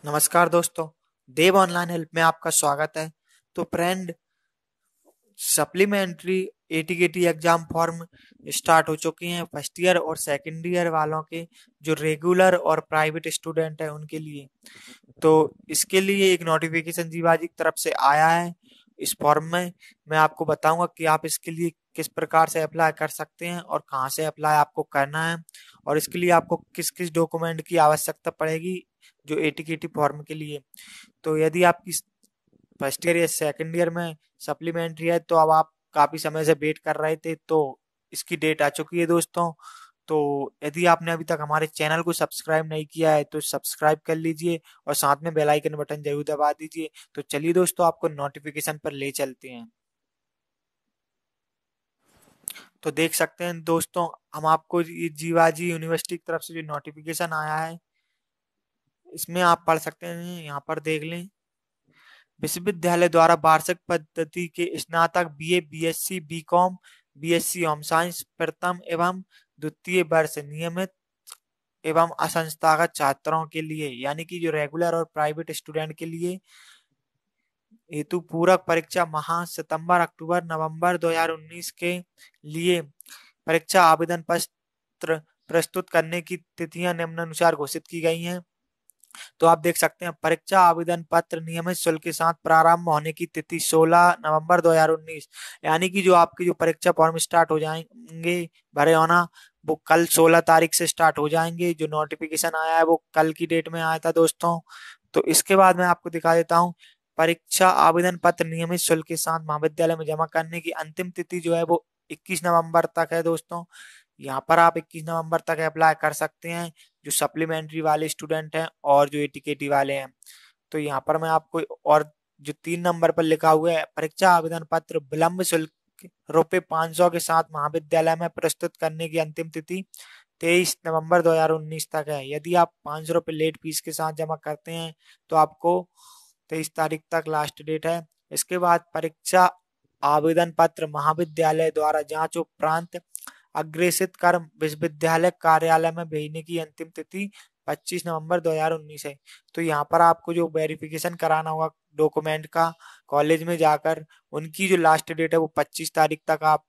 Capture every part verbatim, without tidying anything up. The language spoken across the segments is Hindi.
नमस्कार दोस्तों, देव ऑनलाइन हेल्प में आपका स्वागत है। तो friend, supplementary ATKT exam form start हो चुकी हैं फर्स्ट ईयर और सेकंड ईयर वालों के, जो रेगुलर और प्राइवेट स्टूडेंट हैं उनके लिए। तो इसके लिए एक नोटिफिकेशन जीवाजी की तरफ से आया है। इस फॉर्म में मैं आपको बताऊंगा कि आप इसके लिए किस प्रकार से अप्लाई कर सकते हैं और कहां से अप्लाई आपको करना है, और इसके लिए आपको किस किस डॉक्यूमेंट की आवश्यकता पड़ेगी जो एटीकेटी फॉर्म के लिए। तो यदि आपकी फर्स्ट ईयर या सेकंड ईयर में सप्लीमेंट्री है तो अब आप काफी समय से वेट कर रहे थे, तो इसकी डेट आ चुकी है दोस्तों। तो यदि आपने अभी तक हमारे चैनल को सब्सक्राइब नहीं किया है तो सब्सक्राइब कर लीजिए और साथ में बेल आइकन बटन जरूर दबा दीजिए। तो चलिए दोस्तों, आपको नोटिफिकेशन पर ले चलते हैं। तो देख सकते हैं दोस्तों, हम आपको ये जीवाजी यूनिवर्सिटी की तरफ से जो नोटिफिकेशन आया है इसमें आप पढ़ सकते हैं, यहाँ पर देख लें। विश्वविद्यालय द्वारा वार्षिक पद्धति के स्नातक BA, BSc, BCom, BSc home science प्रथम एवं द्वितीय वर्ष नियमित एवं असंस्थागत छात्रों के लिए, यानी कि जो रेगुलर और प्राइवेट स्टूडेंट के लिए हेतु पूरक परीक्षा माह सितंबर, अक्टूबर, नवंबर दो हज़ार उन्नीस के लिए परीक्षा आवेदन पत्र प्रस्तुत करने की तिथियां निम्नानुसार घोषित की गई हैं। तो आप देख सकते हैं, परीक्षा आवेदन पत्र नियमित शुल्क के साथ प्रारंभ होने की तिथि सोलह नवंबर दो हज़ार उन्नीस, यानी कि जो आपकी जो परीक्षा फॉर्म स्टार्ट हो जाएंगे भरे होना, वो कल सोलह तारीख से स्टार्ट हो जाएंगे। जो नोटिफिकेशन आया है वो कल की डेट में आया था दोस्तों। तो इसके बाद मैं आपको दिखा देता हूँ, परीक्षा आवेदन पत्र नियमित शुल्क के साथ महाविद्यालय में जमा करने की अंतिम तिथि जो है वो इक्कीस नवंबर तक है दोस्तों। यहाँ पर आप इक्कीस नवंबर तक अप्लाई कर सकते हैं, जो सप्लीमेंट्री वाले स्टूडेंट हैं और जो एटीकेटी वाले हैं। तो यहाँ पर मैं आपको, और जो तीन नंबर पर लिखा हुआ है, परीक्षा आवेदन पत्र विलंब शुल्क रुपए पाँच सौ के साथ महाविद्यालय में प्रस्तुत करने की अंतिम तिथि तेईस नवंबर दो हज़ार उन्नीस तक है। यदि आप पाँच सौ रुपये लेट फीस के साथ जमा करते हैं तो आपको तेईस तारीख तक लास्ट डेट है। इसके बाद परीक्षा आवेदन पत्र महाविद्यालय द्वारा जांच उपरांत अग्रेसित कर विश्वविद्यालय कार्यालय में भेजने की अंतिम तिथि पच्चीस नवंबर दो हज़ार उन्नीस है। तो यहाँ पर आपको जो वेरिफिकेशन कराना होगा डॉक्यूमेंट का कॉलेज में जाकर, उनकी जो लास्ट डेट है वो पच्चीस तारीख तक आप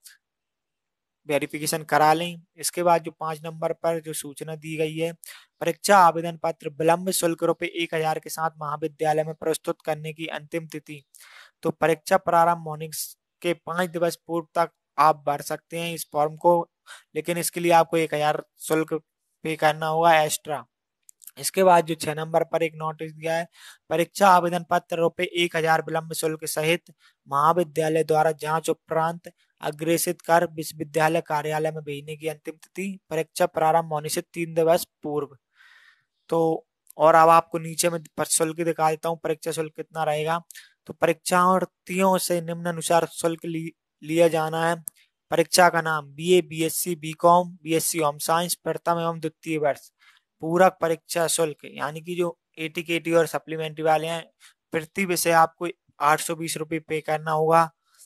वेरिफिकेशन करा लें। इसके बाद जो पांच नंबर पर जो सूचना दी गई है, परीक्षा आवेदन पत्र विलंब शुल्क रुपए एक हजार के साथ महाविद्यालय में प्रस्तुत करने की अंतिम तिथि, तो परीक्षा प्रारंभ होने के पांच दिवस पूर्व तक आप भर सकते हैं इस फॉर्म को, लेकिन इसके लिए आपको एक हजार शुल्क पे करना होगा एक्स्ट्रा। इसके बाद जो छह नंबर पर एक नोटिस दिया है, परीक्षा आवेदन पत्र रुपए एक हजार विलंब शुल्क सहित महाविद्यालय द्वारा जांच उपरांत अग्रेसित कर विश्वविद्यालय कार्यालय में भेजने की अंतिम तिथि परीक्षा प्रारंभ होने से तीन दिवस पूर्व। तो और अब आपको नीचे में शुल्क दिखा देता हूँ, परीक्षा शुल्क कितना रहेगा। तो परीक्षार्थियों से निम्नानुसार शुल्क लि, लिया जाना है। परीक्षा का नाम BA, BSc, BCom, BSc home science प्रथम एवं द्वितीय वर्ष। पूरक परीक्षा शुल्क, यानी कि जो एटीकेटी और सप्लीमेंट्री वाले हैं, प्रति विषय आपको आठ सौ बीस रुपये पे करना होगा,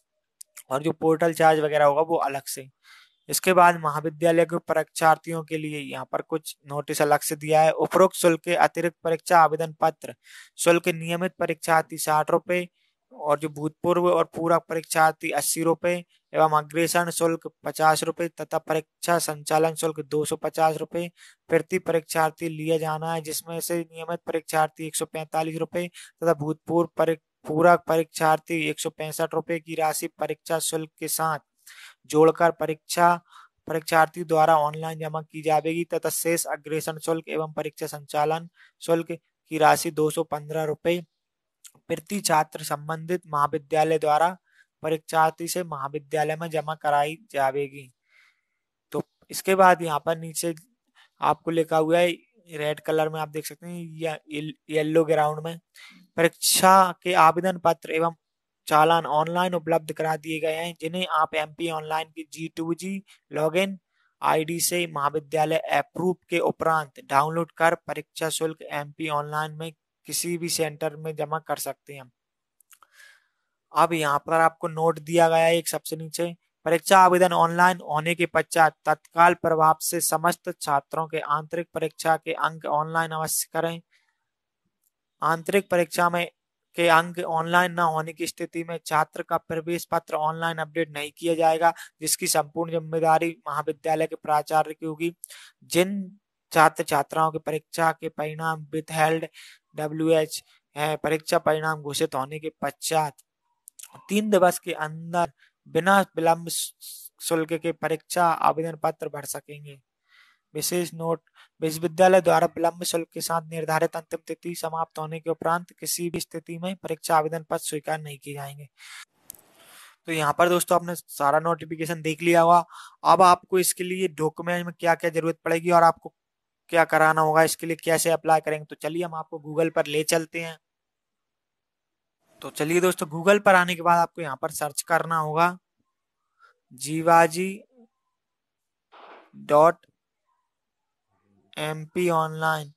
और जो पोर्टल चार्ज वगैरह होगा वो अलग से। इसके बाद महाविद्यालय के परीक्षार्थियों के लिए यहाँ पर कुछ नोटिस अलग से दिया है। उपरोक्त शुल्क के अतिरिक्त परीक्षा आवेदन पत्र शुल्क नियमित परीक्षार्थी साठ रुपए, और जो भूतपूर्व और पूरक परीक्षार्थी अस्सी रुपए एवं अग्रेषण शुल्क पचास रुपए तथा परीक्षा संचालन शुल्क दो सौ पचास रुपए प्रति परीक्षार्थी लिया जाना है, जिसमें से नियमित परीक्षार्थी एक सौ पैंतालीस रुपए तथा भूतपूर्व परीक्षा पूरक परीक्षार्थी एक सौ पैंसठ रुपए की राशि परीक्षा शुल्क के साथ जोड़कर परीक्षा परीक्षार्थी द्वारा ऑनलाइन जमा की जाएगी, तथा शेष अग्रेषण शुल्क एवं परीक्षा संचालन शुल्क की राशि दो सौ पंद्रह रुपए प्रति छात्र संबंधित महाविद्यालय द्वारा परीक्षार्थी से महाविद्यालय में जमा कराई जाएगी। तो इसके बाद यहाँ पर नीचे आपको लिखा हुआ है, रेड कलर में आप देख सकते हैं या येलो ग्राउंड में, परीक्षा के आवेदन पत्र एवं चालान ऑनलाइन उपलब्ध करा दिए गए हैं, जिन्हें आप एमपी ऑनलाइन की G to G login ID से महाविद्यालय अप्रूव के उपरांत डाउनलोड कर परीक्षा शुल्क एमपी ऑनलाइन में किसी भी सेंटर में जमा कर सकते हैं। अब यहाँ पर आपको नोट दिया गया है एक सबसे नीचे, परीक्षा आवेदन ऑनलाइन होने के पश्चात तत्काल प्रभाव से समस्त छात्रों के आंतरिक परीक्षा के अंक ऑनलाइन अवश्य करें। आंतरिक परीक्षा में के अंक ऑनलाइन न होने की स्थिति में छात्र का प्रवेश पत्र ऑनलाइन अपडेट नहीं किया जाएगा, जिसकी संपूर्ण जिम्मेदारी महाविद्यालय के प्राचार्य की होगी। जिन छात्र छात्राओं के परीक्षा के परिणाम विथहेल्ड डब्ल्यू एच है, परीक्षा परिणाम घोषित होने के पश्चात तीन दिवस के अंदर बिना विलंब शुल्क के परीक्षा आवेदन पत्र भर सकेंगे। विशेष नोट, विश्वविद्यालय द्वारा विलंब शुल्क के साथ निर्धारित अंतिम तिथि समाप्त होने के उपरांत किसी भी स्थिति में परीक्षा आवेदन पत्र स्वीकार नहीं किए जाएंगे। तो यहाँ पर दोस्तों आपने सारा नोटिफिकेशन देख लिया होगा। अब आपको इसके लिए डॉक्यूमेंट में क्या क्या जरूरत पड़ेगी और आपको क्या कराना होगा, इसके लिए कैसे अप्लाई करेंगे, तो चलिए हम आपको गूगल पर ले चलते हैं। तो चलिए दोस्तों, गूगल पर आने के बाद आपको यहाँ पर सर्च करना होगा Jiwaji dot M P online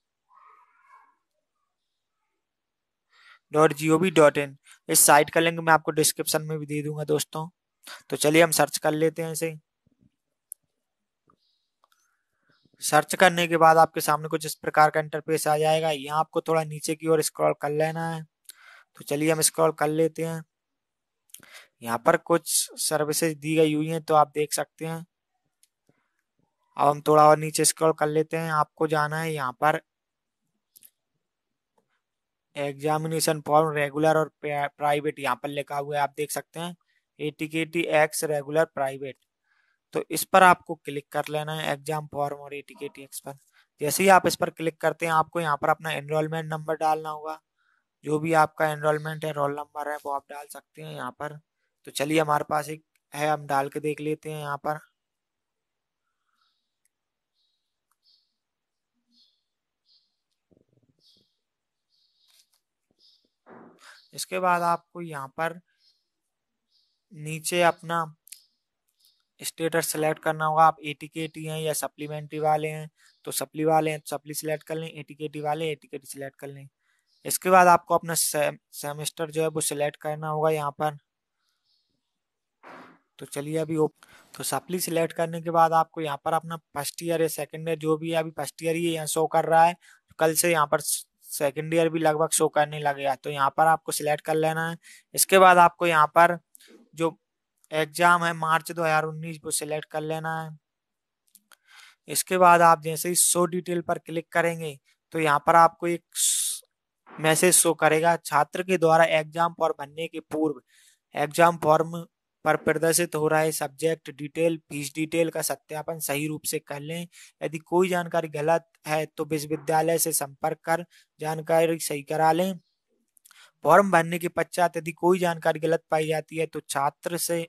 dot G O V dot in. इस साइट का लिंक मैं आपको डिस्क्रिप्शन में भी दे दूंगा दोस्तों। तो चलिए हम सर्च कर लेते हैं इसे। सर्च करने के बाद आपके सामने कुछ इस प्रकार का इंटरफेस आ जाएगा। यहाँ आपको थोड़ा नीचे की ओर स्क्रॉल कर लेना है। तो चलिए हम स्क्रॉल कर लेते हैं। यहाँ पर कुछ सर्विसेज दी गई हुई हैं, तो आप देख सकते हैं। अब हम थोड़ा और नीचे स्क्रॉल कर लेते हैं। आपको जाना है यहाँ पर एग्जामिनेशन फॉर्म रेगुलर और प्राइवेट, यहाँ पर लिखा हुआ है, आप देख सकते हैं एटीकेटी एक्स रेगुलर प्राइवेट। तो इस पर आपको क्लिक कर लेना है, एग्जाम फॉर्म और एटीकेटी एक्स पर। जैसे ही आप इस पर क्लिक करते हैं, आपको यहाँ पर अपना एनरोलमेंट नंबर डालना होगा। जो भी आपका एनरोलमेंट है, रोल नंबर है, वो आप डाल सकते हैं यहाँ पर। तो चलिए हमारे पास एक है, हम डाल के देख लेते हैं यहाँ पर। इसके बाद आपको यहाँ पर नीचे अपना स्टेटस सेलेक्ट करना होगा। आप एटीकेटी हैं या सप्लीमेंट्री वाले हैं, तो सप्ली वाले हैं तो सप्ली सिलेक्ट कर लें, एटीकेटी वाले एटीकेटी सिलेक्ट कर लें। इसके बाद आपको अपना से, सेमेस्टर जो है वो सिलेक्ट करना होगा यहाँ पर। तो चलिए अभी तो सप्ली सिलेक्ट करने के बाद आपको यहाँ पर अपना फर्स्ट ईयर या सेकंड ईयर जो भी है, अभी फर्स्ट ईयर ही यहाँ शो कर रहा है, कल से यहाँ पर सेकंड ईयर भी लगभग शो करने लगेगा। तो यहाँ पर आपको सिलेक्ट कर लेना है। इसके बाद आपको यहाँ पर जो एग्जाम है मार्च दो हज़ार उन्नीस वो सिलेक्ट कर लेना है। इसके बाद आप जैसे ही शो डिटेल पर क्लिक करेंगे, तो यहाँ पर आपको एक मैसेज शो करेगा, छात्र के द्वारा एग्जाम फॉर्म भरने के पूर्व एग्जाम फॉर्म पर प्रदर्शित हो रहा है सब्जेक्ट डिटेल फीस डिटेल का सत्यापन सही रूप से कर लें। यदि कोई जानकारी गलत है तो विश्वविद्यालय से संपर्क कर जानकारी सही करा लें। फॉर्म भरने के पश्चात यदि कोई जानकारी गलत पाई जाती है तो छात्र से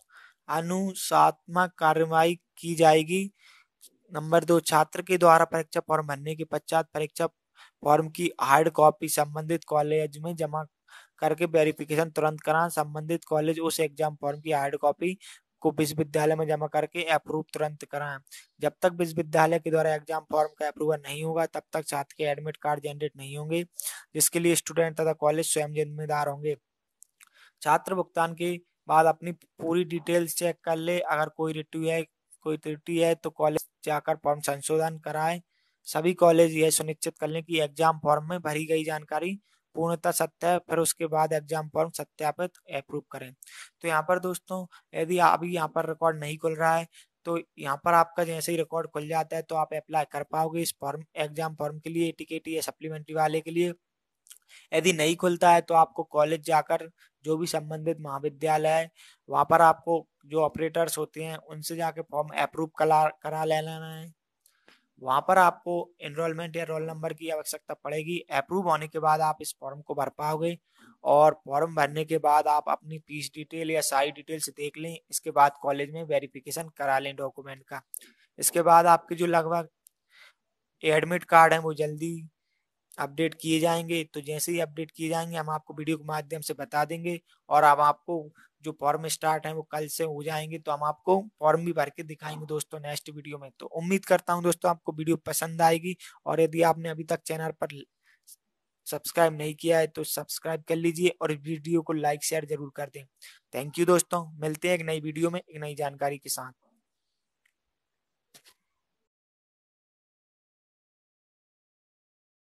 अनुशासनात्मक कार्रवाई की जाएगी। नंबर दो, छात्र के द्वारा परीक्षा फॉर्म भरने के पश्चात परीक्षा फॉर्म की हार्ड कॉपी संबंधित कॉलेज में जमा करके वेरिफिकेशन तुरंत कराएं। संबंधित कॉलेज उस एग्जाम फॉर्म की हार्ड कॉपी को विश्वविद्यालय में जमा करके अप्रूव तुरंत कराएं। जब तक विश्वविद्यालय के द्वारा एग्जाम फॉर्म का अप्रूवल नहीं होगा, तब तक छात्र के एडमिट कार्ड जनरेट नहीं होंगे, जिसके लिए स्टूडेंट तथा कॉलेज स्वयं जिम्मेदार होंगे। छात्र भुगतान के बाद अपनी पूरी डिटेल्स चेक कर ले। अगर कोई त्रुटि है कोई त्रुटि है तो कॉलेज जाकर फॉर्म संशोधन कराएं। सभी कॉलेज यह सुनिश्चित कर लें कि एग्जाम फॉर्म में भरी गई जानकारी पूर्णतः सत्य है, फिर उसके बाद एग्जाम फॉर्म सत्यापित अप्रूव करें। तो यहाँ पर दोस्तों, यदि अभी यहाँ पर रिकॉर्ड नहीं खुल रहा है, तो यहाँ पर आपका जैसे ही रिकॉर्ड खुल जाता है तो आप अप्लाई कर पाओगे इस फॉर्म एग्जाम फॉर्म के लिए, टिकट या सप्लीमेंट्री वाले के लिए। यदि नहीं खुलता है तो आपको कॉलेज जाकर जो भी संबंधित महाविद्यालय है, वहां पर आपको जो ऑपरेटर्स होते हैं उनसे जाके फॉर्म अप्रूव करा करा लेना है। वहां पर आपको एनरोलमेंट या रोल नंबर की आवश्यकता पड़ेगी। अप्रूव होने के बाद आप इस फॉर्म को भर पाओगे, और फॉर्म भरने के बाद आप अपनी फीस डिटेल या सारी डिटेल्स देख लें। इसके बाद कॉलेज में वेरिफिकेशन करा लें डॉक्यूमेंट का। इसके बाद आपके जो लगभग एडमिट कार्ड है वो जल्दी अपडेट किए जाएंगे। तो जैसे ही अपडेट किए जाएंगे हम आपको वीडियो के माध्यम से बता देंगे, और अब आपको जो फॉर्म स्टार्ट है वो कल से हो जाएंगे, तो हम आपको फॉर्म भी भर के दिखाएंगे दोस्तों नेक्स्ट वीडियो में। तो उम्मीद करता हूं दोस्तों आपको वीडियो पसंद आएगी, और यदि आपने अभी तक चैनल पर सब्सक्राइब नहीं किया है तो सब्सक्राइब कर लीजिए और वीडियो को लाइक शेयर जरूर कर दें। थैंक यू दोस्तों, मिलते हैं एक नई वीडियो में एक नई जानकारी के साथ।